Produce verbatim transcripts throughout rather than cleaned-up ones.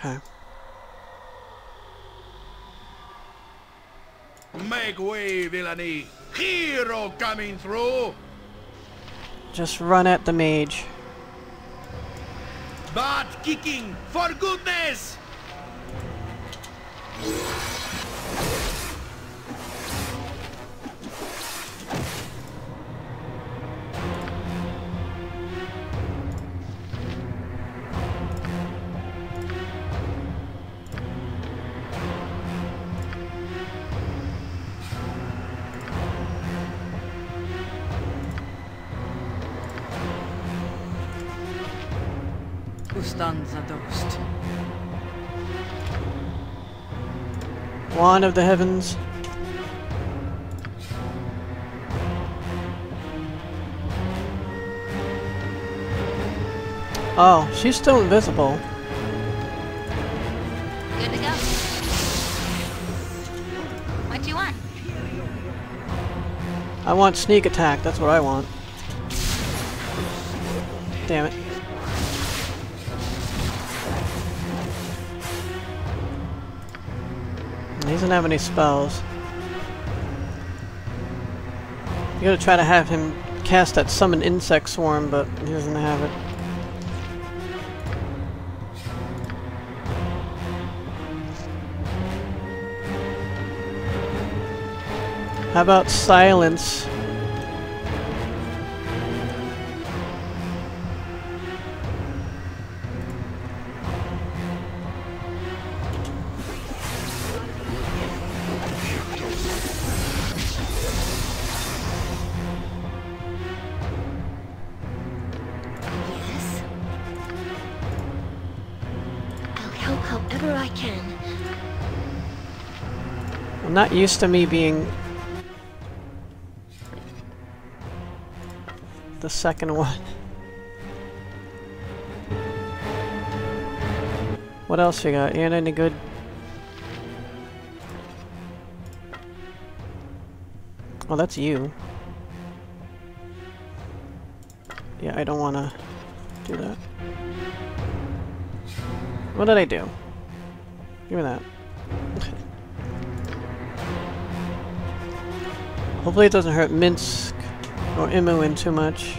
Okay. Make way, villainy! Hero coming through! Just run at the mage. Butt kicking, for goodness! Ustanza dost. Wand of the heavens. Oh, she's still invisible. Good to go. What do you want? I want sneak attack, that's what I want. Damn it. He doesn't have any spells. You gotta try to have him cast that summon insect swarm, but he doesn't have it. How about silence? However I can. I'm not used to me being the second one. What else you got? You ain't any good? Oh, that's you. Yeah, I don't want to do that. What did I do? Give me that. Hopefully it doesn't hurt Minsk or Imoen too much.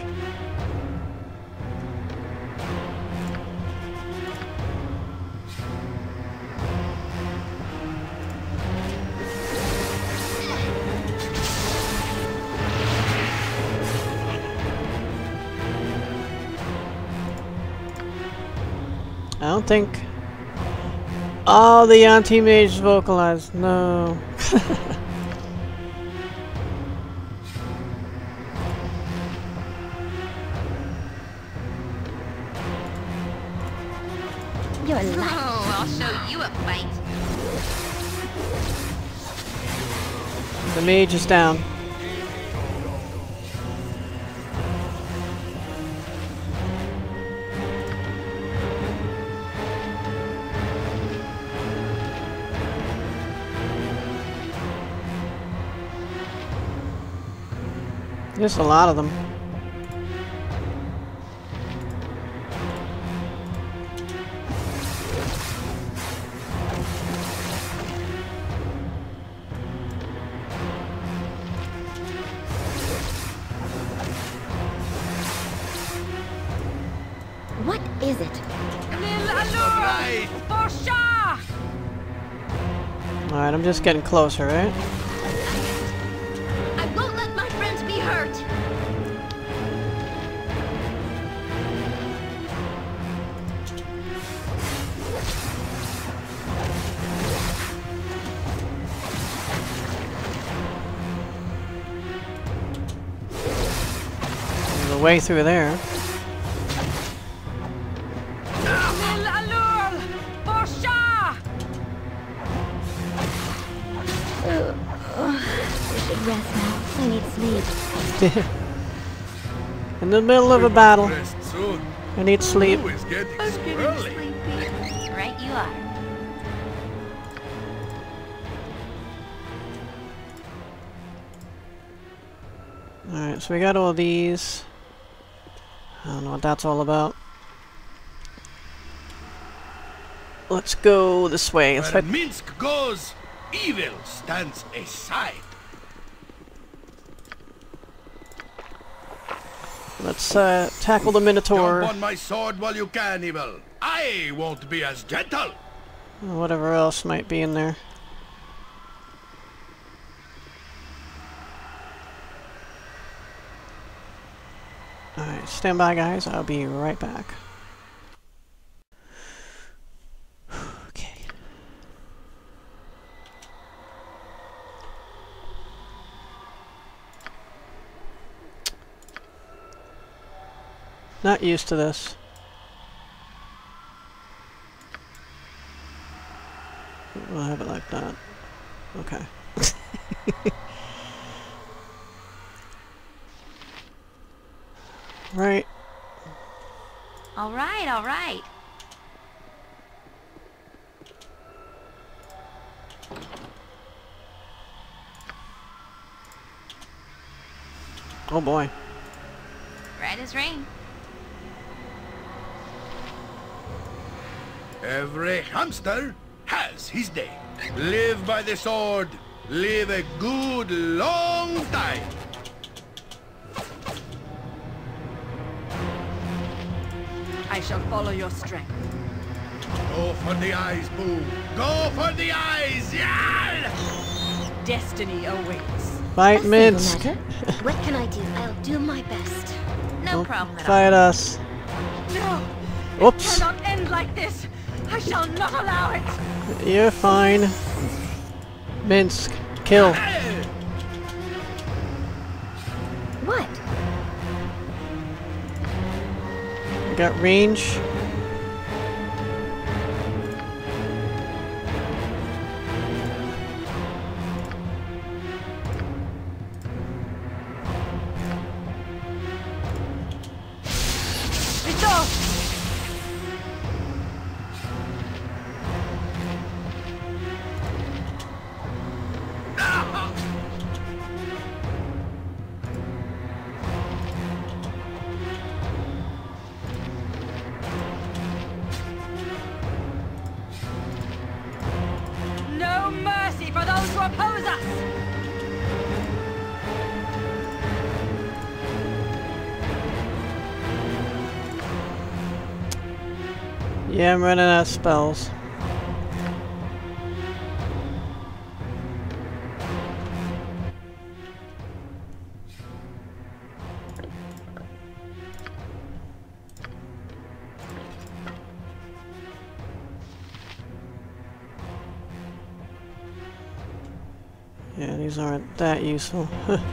I don't think... Oh, the Yuan-Ti mage vocalized. No. You're lying. Oh, I'll show you a fight. The mage is down. There's a lot of them. What is it? Right. Alright, I'm just getting closer, right? I won't let my friends be hurt. There's a way through there. Rest now. I need sleep. In the middle of a battle. Rest soon. I need sleep. Who is getting I'm so getting early? sleepy. Right you are. Alright, so we got all these. I don't know what that's all about. let's go this way. Let's Where head. Minsk goes, evil stands aside. Let's uh, tackle the Minotaur. Jump on my sword while you can, evil. I won't be as gentle. Whatever else might be in there. Alright, stand by guys, I'll be right back. Okay. Not used to this. We'll have it like that. Okay. Right. All right, all right. Oh boy. Right as rain. Every hamster has his day. Live by the sword. Live a good long time. I shall follow your strength. Go for the eyes, Boo. Go for the eyes. Yeah! Destiny awaits. Fight Minsk. Matter. What can I do? I'll do my best. No Don't problem at all. fight us. No! Oops. It cannot end like this! I shall not allow it! You're fine. Minsk. Kill. What? We got range. No mercy for those who oppose us! Yeah, I'm running out of spells. Yeah, these aren't that useful.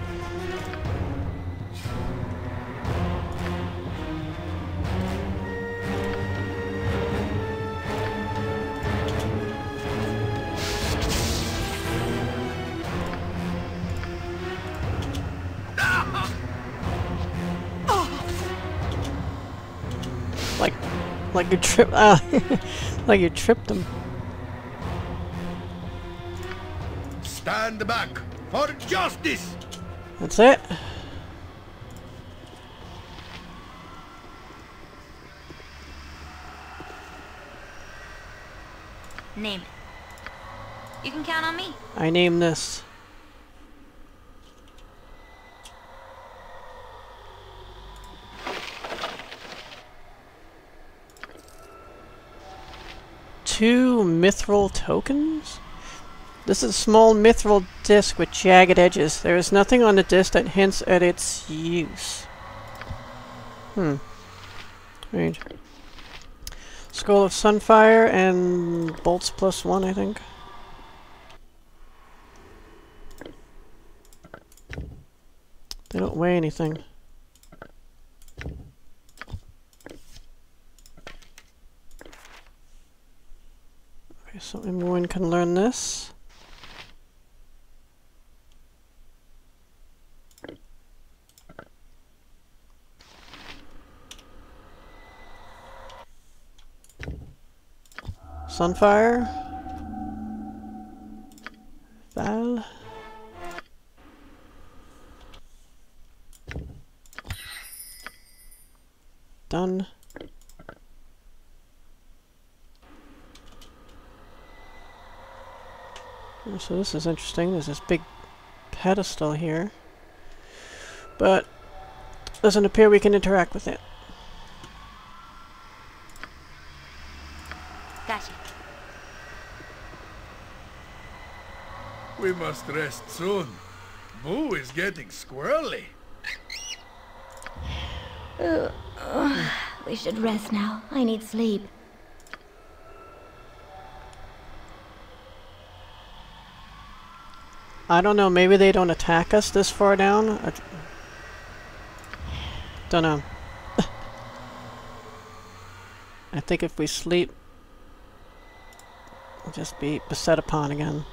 like, like you trip, uh, like you tripped them. Stand back for justice. That's it. Name it. You can count on me. I name this. Two mithril tokens? This is a small mithril disc with jagged edges. There is nothing on the disc that hints at its use. Hmm. Strange. Scroll of Sunfire and bolts plus one, I think. They don't weigh anything. Okay, so everyone can learn this. Sunfire. Val. Done. So this is interesting. There's this big pedestal here. But doesn't appear we can interact with it. Gotcha. We must rest soon. Boo is getting squirrely. Uh, uh, we should rest now. I need sleep. I don't know, maybe they don't attack us this far down? I don't know. I think if we sleep, we'll just be beset upon again.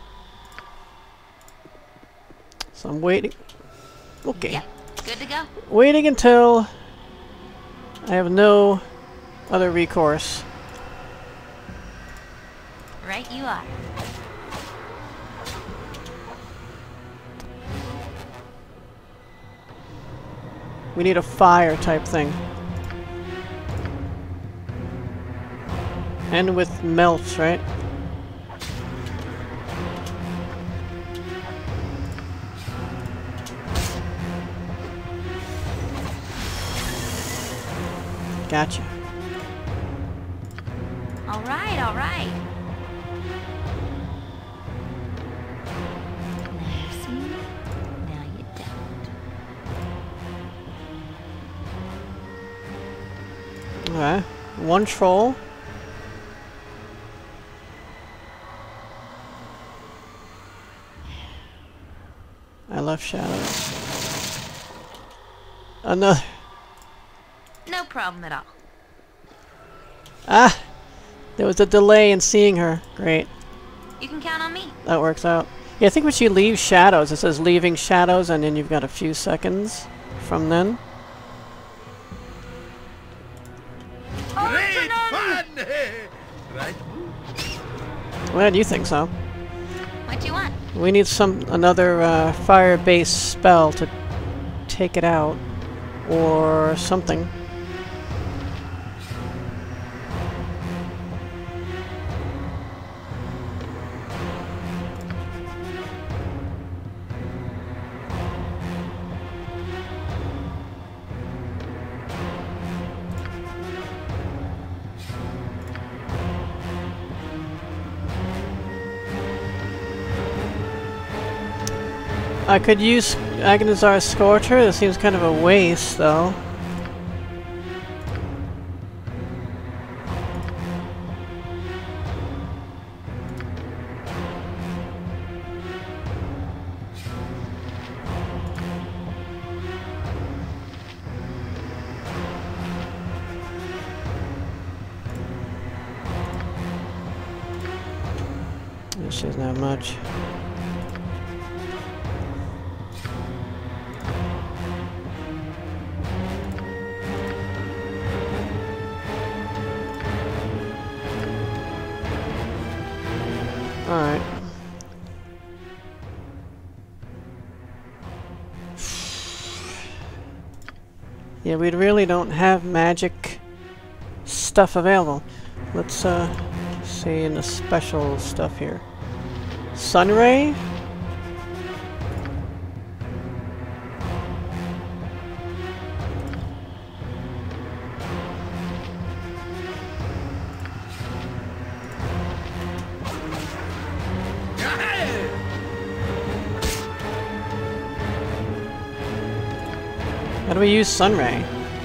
So I'm waiting. Okay. Yep, good to go. Waiting until I have no other recourse. Right you are. We need a fire type thing. And with melts, right? Gotcha. All right, all right. Now you see, now you don't. Okay. One troll. I love shadows. Another. No problem at all. Ah! There was a delay in seeing her. Great. You can count on me. That works out. Yeah, I think when she leaves shadows, it says leaving shadows, and then you've got a few seconds from then. Great fun! Right? Well, do you think so? What you want? We need some another uh, fire-based spell to take it out, or something. I could use Agonizar's Scorcher. That seems kind of a waste, though. She doesn't have much. Alright. Yeah, we really don't have magic stuff available. Let's uh, see in the special stuff here. Sunray? How do we use Sunray?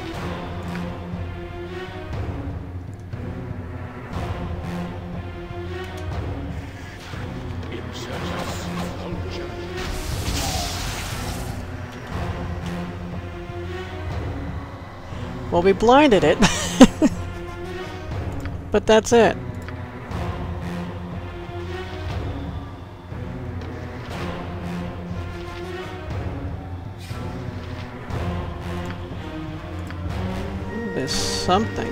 Well, we blinded it. But that's it. There's something.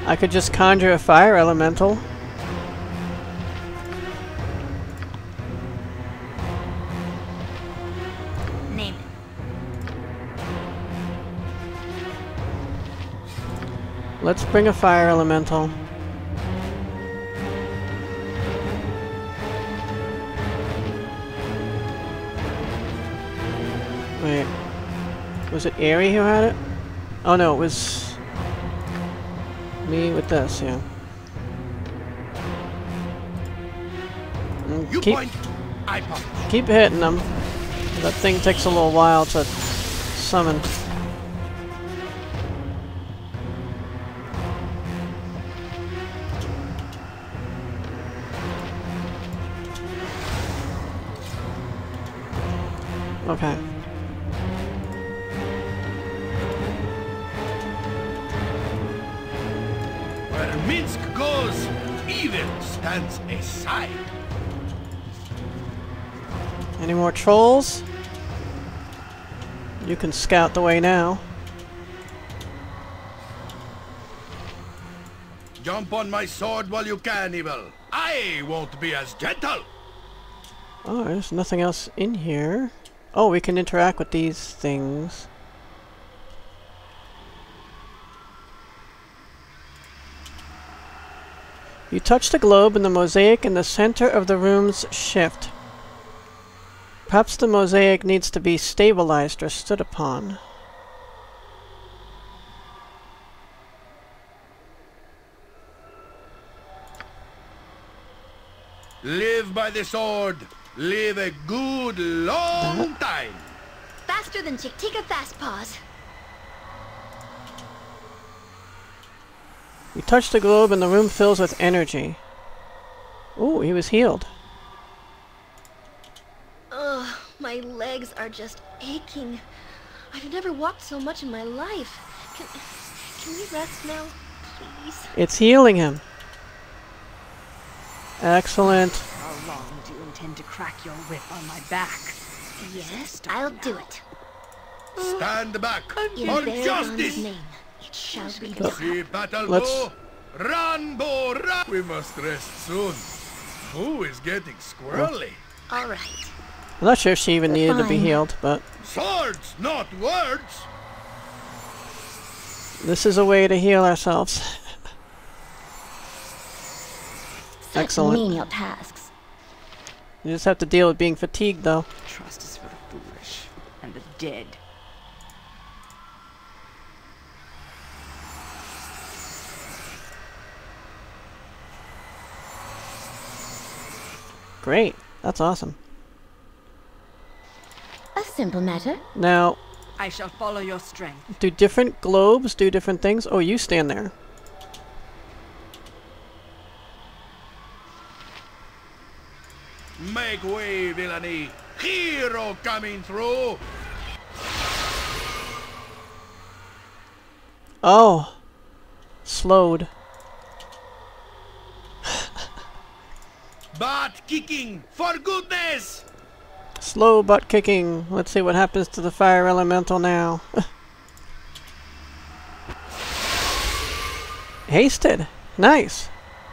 I could just conjure a fire elemental. Name it. Let's bring a fire elemental. Wait. Was it Aerie who had it? Oh no, it was me with this, yeah. And You keep, point, I punch. keep hitting them. That thing takes a little while to summon. Okay. Where Minsk goes, evil stands aside. Any more trolls? You can scout the way now. Jump on my sword while you can, evil. I won't be as gentle. Oh, there's nothing else in here. Oh, we can interact with these things. You touch the globe and the mosaic in the center of the room's shift. Perhaps the mosaic needs to be stabilized or stood upon. Live by the sword. Live a good long That? time. Faster than Chick-Tika Fast Paws. You touch the globe and the room fills with energy. Ooh, he was healed. Ugh, my legs are just aching. I've never walked so much in my life. Can, can we rest now, please? It's healing him. Excellent. How long do you intend to crack your whip on my back? Yes, I'll do it. Stand back In for Faerûn's justice. name, it shall be Oh. done. See battle Let's- go. Run, Bo, run. We must rest soon. Who is getting squirrely? All right. I'm not sure if she even needed to be Fine. healed, but Swords, not words. this is a way to heal ourselves. Such Excellent. menial tasks. You just have to deal with being fatigued, though. Trust is for the foolish and the dead. Great. That's awesome. A simple matter. Now, I shall follow your strength. do different globes do different things? Oh, you stand there. Make way, villainy. Hero coming through. Oh. Slowed. Butt kicking, for goodness. Slow butt kicking. Let's see what happens to the fire elemental now. Hasted. Nice.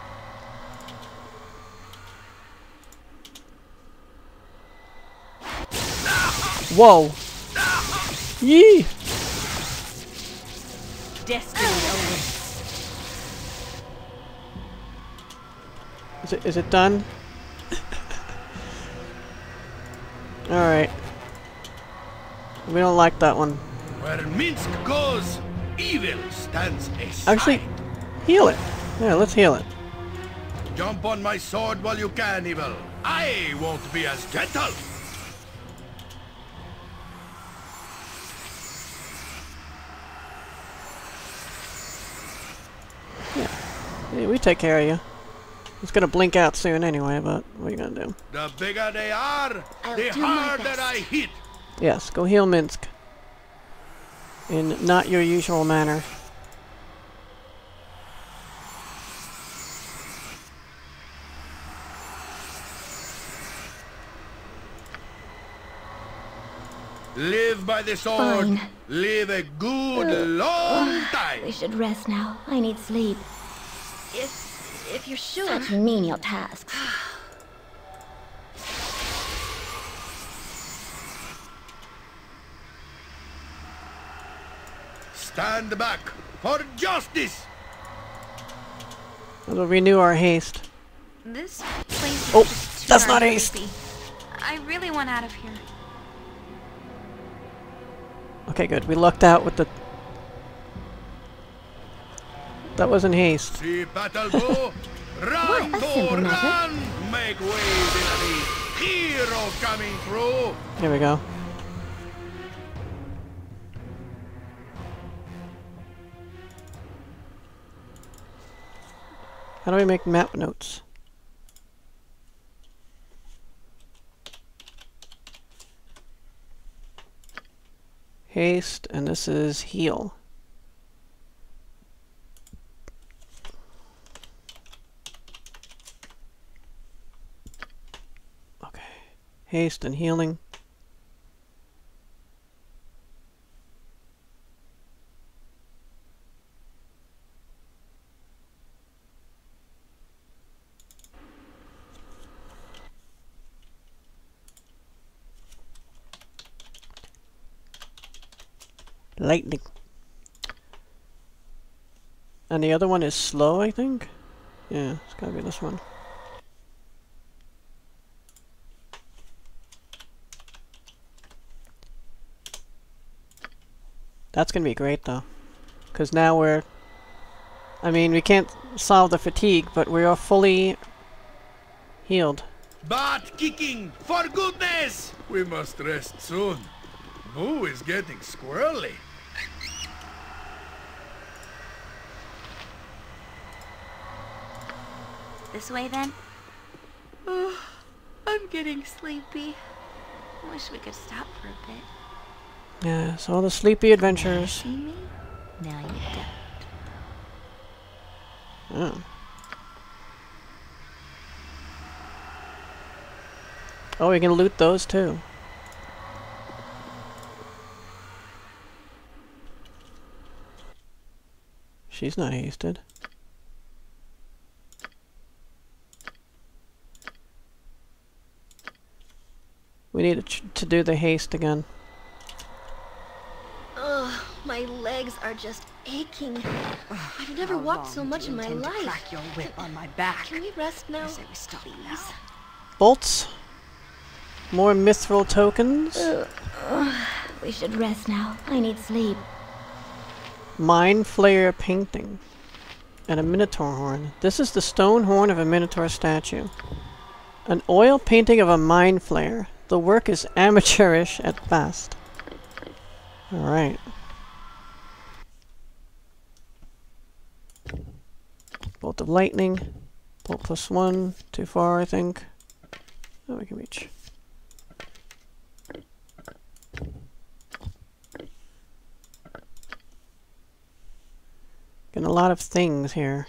Whoa. Yee. Destiny awaits. Is it, is it done? Alright. We don't like that one. Where Minsk goes, evil stands aside. Actually, heal it. Yeah, let's heal it. Jump on my sword while you can, evil. I won't be as gentle. Yeah, we take care of you. It's gonna blink out soon anyway, but what are you gonna do? The bigger they are, I'll the do my harder best. I hit. Yes, go heal Minsk. In not your usual manner. Live by the sword. Fine. Live a good long time. We should rest now. I need sleep. if... if you're sure... Such menial tasks. Stand back for justice! We'll renew our haste. This place is Oh, just too that's not darn haste. creepy. I really want out of here. Okay, good. We lucked out with the... That wasn't haste. See battle go! Run, What a simple Thor, method. run! Make ways, enemy! Hero coming through! Here we go. How do we make map notes? Haste, and this is heal. Okay. Haste and healing. Lightning. And the other one is slow, I think? Yeah, it's gotta be this one. That's gonna be great though. Because now we're... I mean, we can't solve the fatigue, but we are fully healed. Butt kicking, for goodness! We must rest soon. Moo is getting squirrely. This way then? Oh, I'm getting sleepy. Wish we could stop for a bit. Yes, all the sleepy adventures. See me? Now you don't. Oh. Oh, we can loot those too. She's not hasted. We need to, ch to do the haste again. Ugh, my legs are just aching. I've never How walked long so do much you in my intend to life. crack your whip on my back? Can we rest now? I say we stop now. Bolts. More mithril tokens. Ugh, ugh. We should rest now. I need sleep. Mind Flayer painting. And a Minotaur horn. This is the stone horn of a Minotaur statue. An oil painting of a Mind Flayer. The work is amateurish at best. Alright. Bolt of lightning. Bolt plus one. Too far, I think. Oh, we can reach. Getting a lot of things here.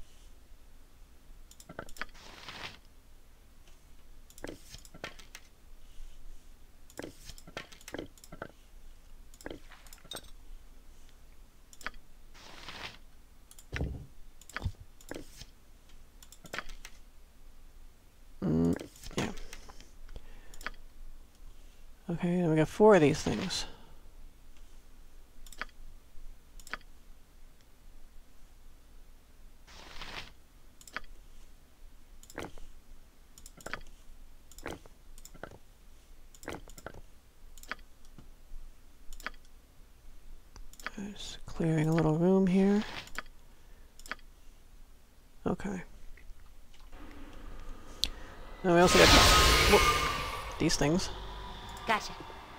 Mm, yeah. Okay, now we got four of these things. Just clearing a little room here. Okay. Now we also got whoop, these things. Gotcha.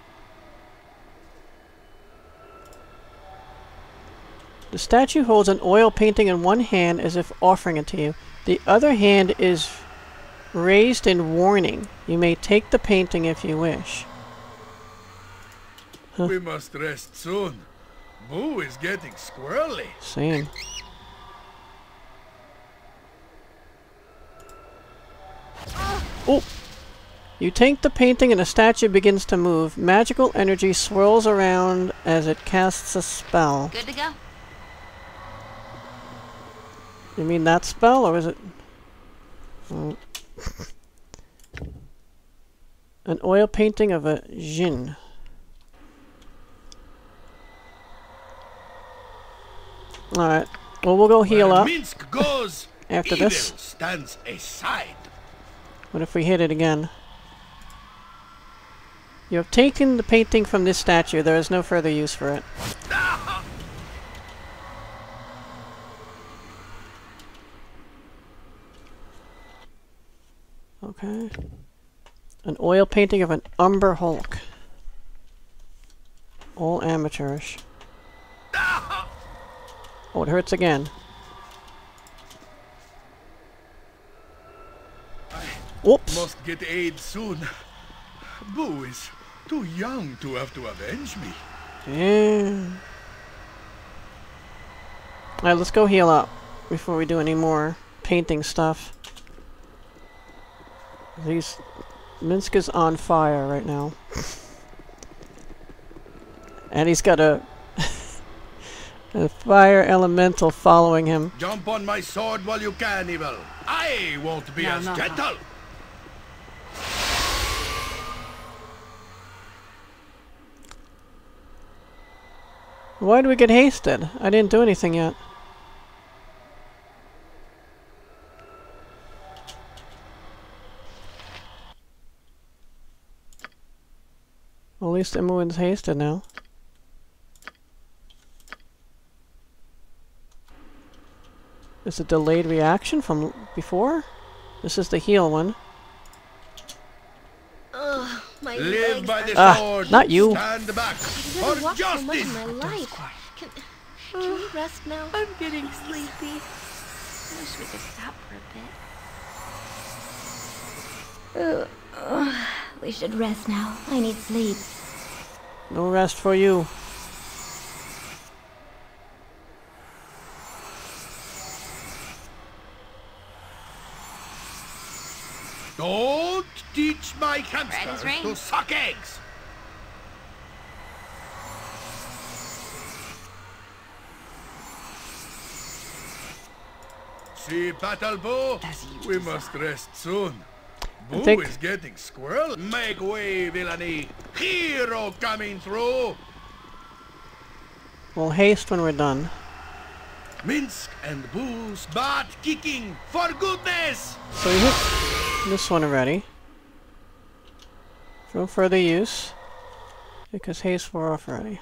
The statue holds an oil painting in one hand as if offering it to you. The other hand is raised in warning. You may take the painting if you wish. Huh. We must rest soon. Moo is getting squirrely. Same. Oh! You take the painting and the statue begins to move. Magical energy swirls around as it casts a spell. Good to go. You mean that spell, or is it... Oh. An oil painting of a Jinn. Alright. Well, we'll go heal Where up Minsk goes, after evil this. stands aside. What if we hit it again? You have taken the painting from this statue. There is no further use for it. Okay. An oil painting of an Umber Hulk. All amateurish. Oh, it hurts again. Whoops! Must get aid soon. Boo is too young to have to avenge me. Yeah. Alright, let's go heal up before we do any more painting stuff. These... Minsk is on fire right now. And he's got a... a fire elemental following him. Jump on my sword while you can, evil. I won't be No, as no, no. gentle. Why do we get hasted? I didn't do anything yet. Well, at least everyone's hasted now. Is it delayed reaction from before? This is the heal one. Ugh, my Live legs by are... the Ah, sword. not you. Stand back I've never for walked so much in justice. my life. Can, can we rest now? I'm getting sleepy. I wish we could stop for a bit. Ugh, ugh. We should rest now. I need sleep. No rest for you. Don't teach my Red is hamster rain. to suck eggs. See, Battle Bow? As you We desire. must rest soon. Boo think- is getting squirrel. Make way, villainy. Hero coming through. We'll haste when we're done. Minsk and Boo's butt kicking for goodness. So we hit this one already. For no further use. Because haste wore off already.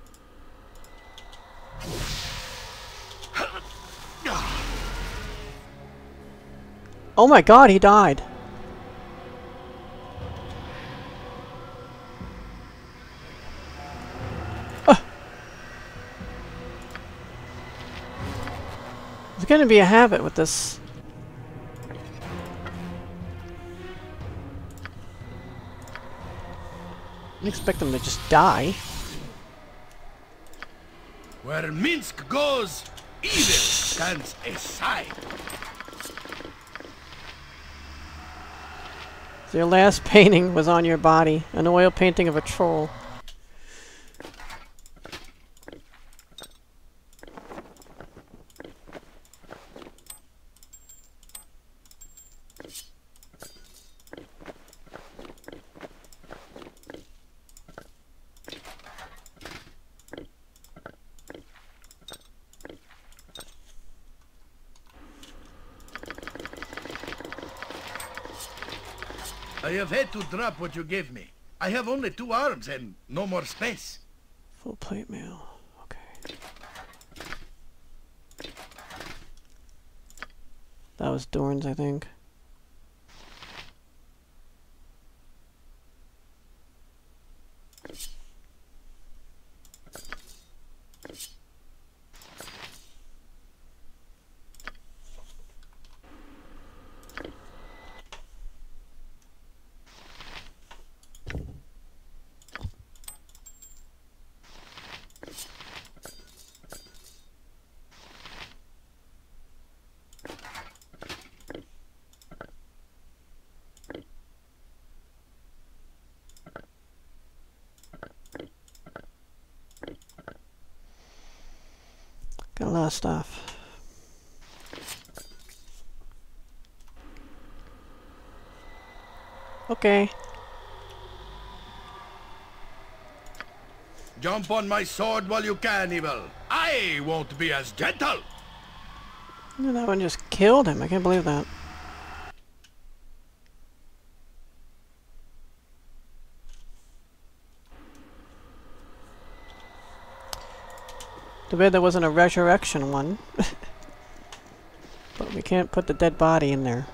Oh my god, he died! Ah. There's gonna be a habit with this. I didn't expect them to just die. Where Minsk goes, evil stands aside. Your last painting was on your body. An oil painting of a troll. I have had to drop what you gave me. I have only two arms and no more space. Full plate mail. Okay. That was Dorn's, I think. Got a lot of stuff. Okay. Jump on my sword while you can, Evil. I won't be as gentle. Oh, that one just killed him. I can't believe that. Too bad there wasn't a resurrection one. But we can't put the dead body in there.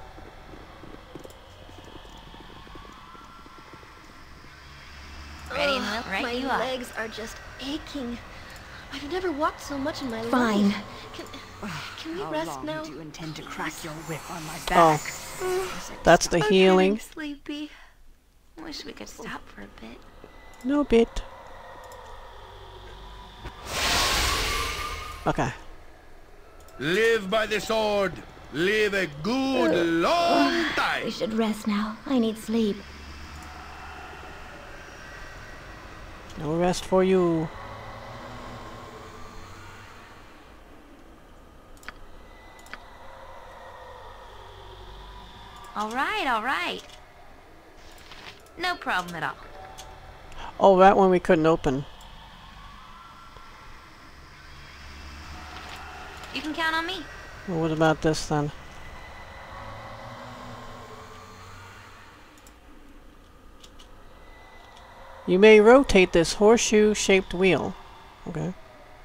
Ready, and Ugh, we'll right my you up. legs are just aching. I've never walked so much in my Fine. life. Can, can we How rest long now? do you intend to crack your whip on my Oh, back? that's the I'm healing. getting sleepy. Wish we could stop for a bit. No bit. Okay. Live by the sword. Live a good long time. We should rest now. I need sleep. No rest for you. All right, all right. No problem at all. Oh, that one we couldn't open. You can count on me. Well, what about this then? You may rotate this horseshoe-shaped wheel. Okay.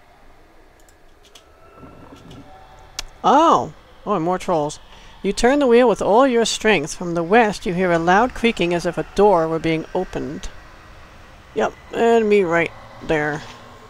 Oh! Oh, and more trolls. You turn the wheel with all your strength. From the west, you hear a loud creaking as if a door were being opened. Yep, and me right there.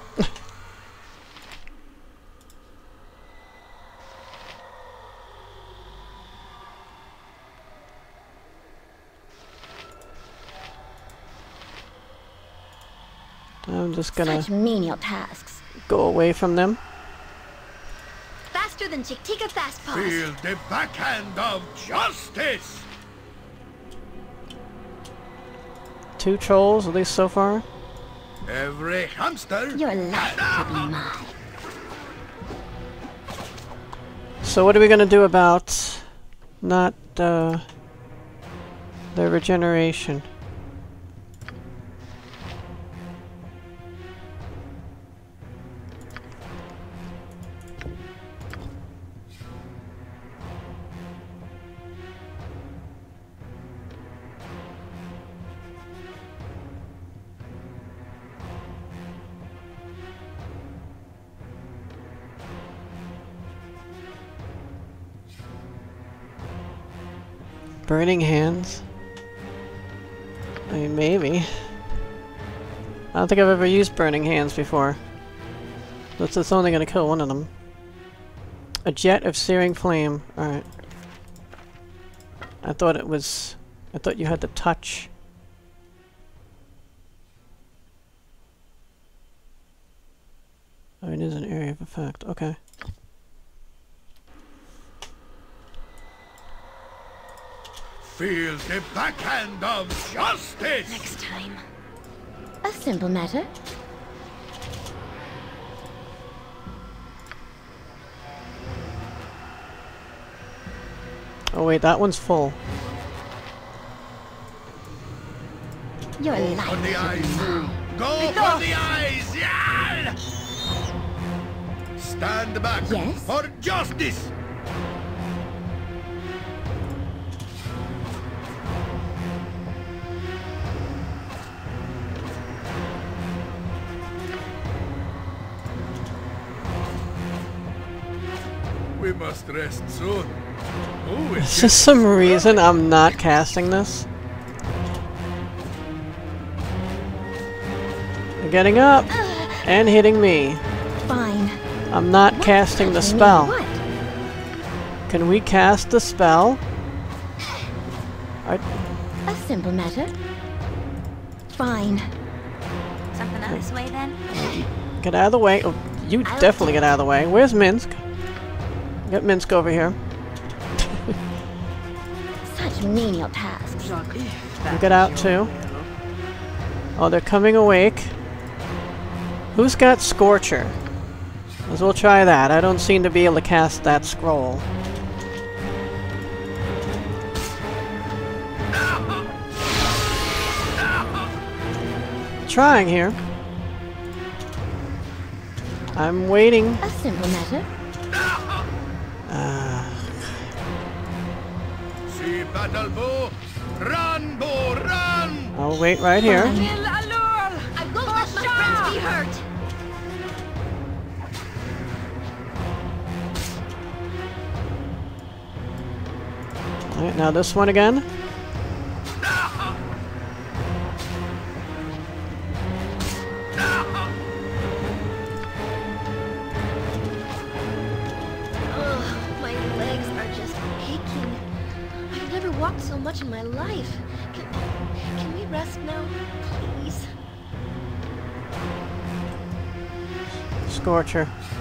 I'm just gonna Such menial tasks. go away from them. Faster than Chick-Tika Fast Paws. Feel the backhand of justice. Two trolls, at least so far. Every hamster. Your life will be mine. So what are we gonna do about not uh, the regeneration? Burning hands? I mean, maybe. I don't think I've ever used burning hands before. That's just only gonna kill one of them. A jet of searing flame. Alright. I thought it was... I thought you had to touch. Oh, it is an area of effect. Okay. Feel the backhand of justice. Next time. A simple matter. Oh wait, that one's full. Your On life the will be eyes. mine. Go for the eyes. Yeah. Stand back. Yes? For justice. We must rest soon. Oh, Is there some reason I'm not casting this? They're getting up and hitting me. Fine. I'm not casting the Touching me, spell. What? Can we cast the spell? I, A simple matter. Fine. Something out this way then? get out of the way. Oh, you definitely get out of the way. Where's Minsk? Get Minsk over here. Such menial tasks. You get out too. Oh, they're coming awake. Who's got Scorcher? As we'll try that. I don't seem to be able to cast that scroll. trying here. I'm waiting. A simple matter. Uh, See battle bow. Run, bow, run! I'll wait right here. Kill Alul! I won't let my friends be hurt! Alright, now this one again. Ugh, my legs are just aching. I've never walked so much in my life. Can, can we rest now, please? Scorcher.